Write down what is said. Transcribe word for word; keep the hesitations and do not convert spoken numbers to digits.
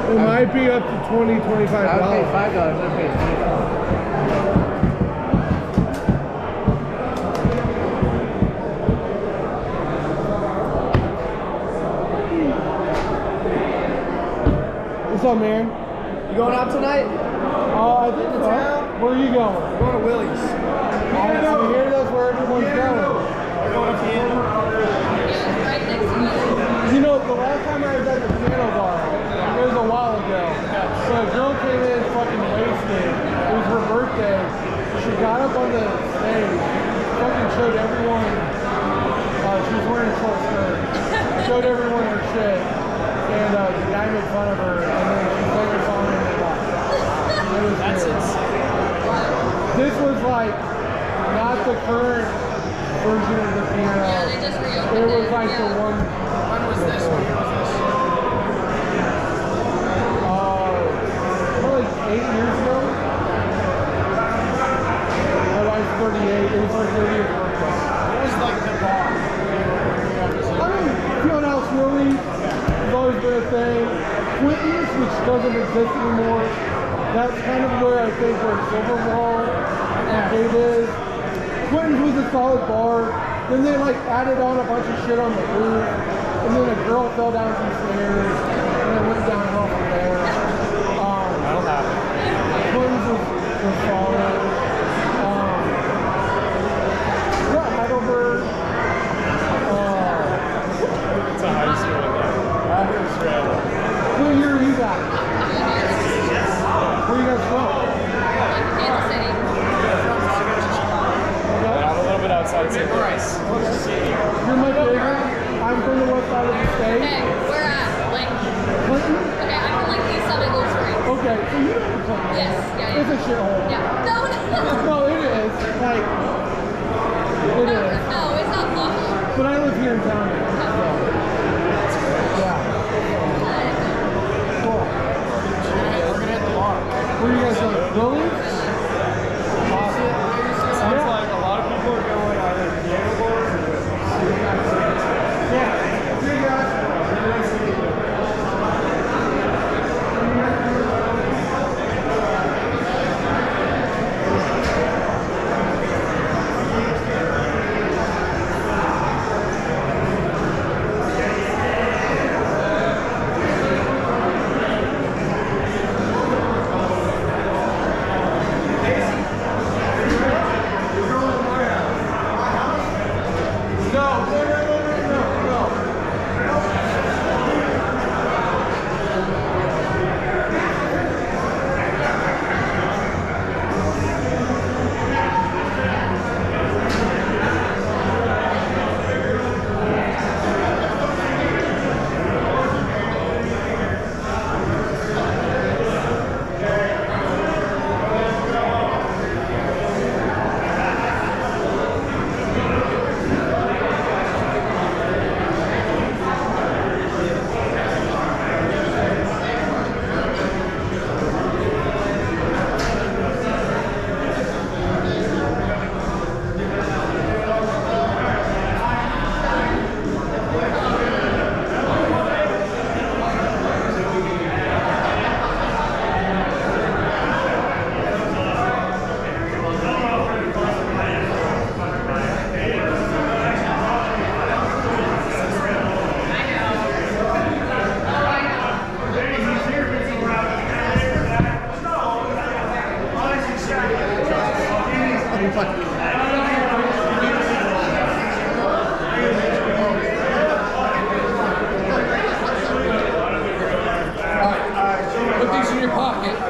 It might be up to twenty, twenty-five dollars. I would pay five dollars. I would pay twenty dollars. What's up, man? You going out tonight? Uh, I think so. Where are you going? We're going to Willie's. I know. Here, that's where everyone's yeah. going. We're going to piano. Right next to you. You know, the last time I was at the piano bar, it was a while ago. So a girl came in fucking wasted. It was her birthday. She got up on the stage, fucking showed everyone. Uh, she was wearing a short skirt. Showed everyone her shit. And uh, the guy made fun of her, and then she played her song and they left. It was That's weird. insane. This was like not the current version of the piano. Yeah, they just reopened It was it, like yeah. the one. When was this? When was this? Uh, probably like eight years ago. My wife's thirty-eight. It was her thirtieth birthday. What was like the bar? I mean, Fieldhouse Willie has always been a thing. Quentin's, which doesn't exist anymore. That's kind of where I think where Silverwall Arcade is. Quentin's was a solid bar. Then they like added on a bunch of shit on the roof. And then a girl fell down some stairs. And it went downhill from there. Um, That'll happen. Quentin's was, was solid. Um, yeah, Heidelberg. Uh, It's a high school though. what year are you guys? Where are you guys from? Kansas City. I'm a little bit outside Saint Louis. You're my favorite. I'm from the west side of the state. Okay, where at? Like, Clinton? okay, I'm from like East Summit, Gold Springs. Okay, so you know the Clinton. Yes, yeah, yeah. It's a shithole. Yeah. No, no, No, it is. Like, it no, is. no, it's not lush. But I live here in town now. So. Yeah. Cool. We're gonna hit the bar. Where you guys going? Willie's? Sounds Yeah. like a lot of people are going either piano bar or Yeah. See you guys. Put these in your pocket.